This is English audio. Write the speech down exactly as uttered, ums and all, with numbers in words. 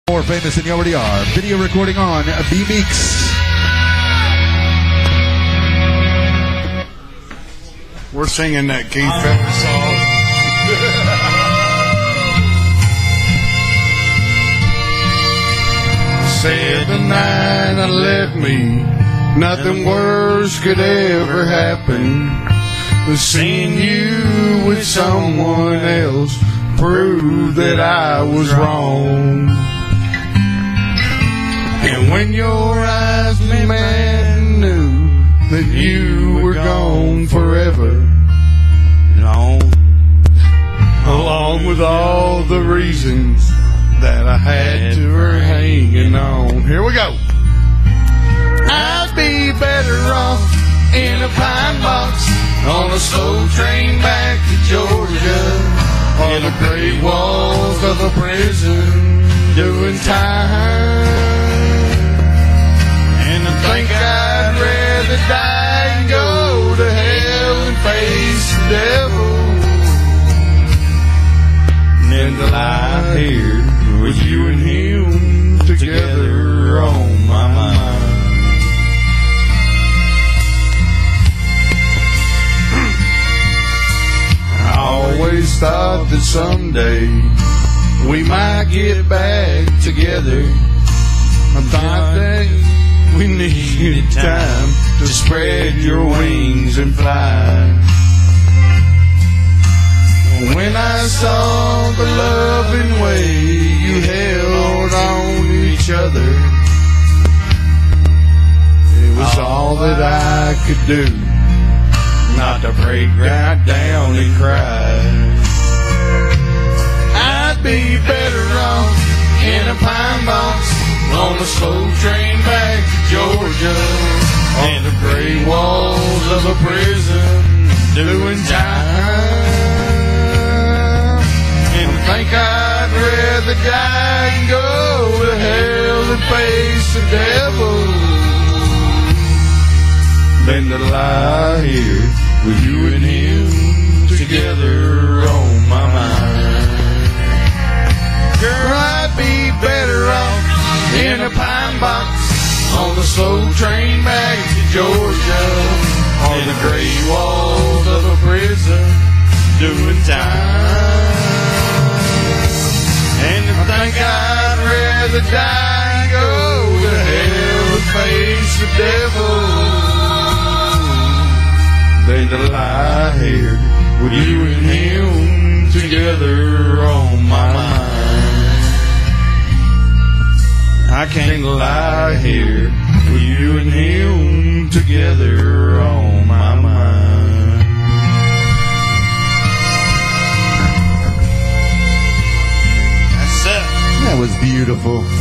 More famous than you already are. Video recording on B Meeks. We're singing that Keith Feather song. Said the night I left me, nothing worse could ever happen. Seeing you with someone else proved that I was wrong. And when your eyes met, I knew that you were gone forever. And on, along with all the reasons that I had to her hanging on. Here we go. I'd be better off in a pine box on a slow train back to Georgia, on the gray walls of a prison doing time. And I think I'd rather die and go to hell and face the devil than to lie here with you and him together on my mind. I always thought that someday we might get back together. I thought that we needed time to spread your wings and fly. When I saw the loving way you held on to each other, it was all that I could do, not to break right down and cry. I'd be better off in a pine box on a slow train back to Georgia, on the gray walls of a prison doing time. And I think I'd rather die and go to hell and face the devil than to lie here with you and him together on my mind. Girl, I'd be better off in a pine box on the slow train back to Georgia, on the gray walls of a prison doing time. And I think I'd rather die and go to hell and face the devil than to lie here with you and him together on my mind. I can't lie here with you and him together on my mind. That's it. That was beautiful.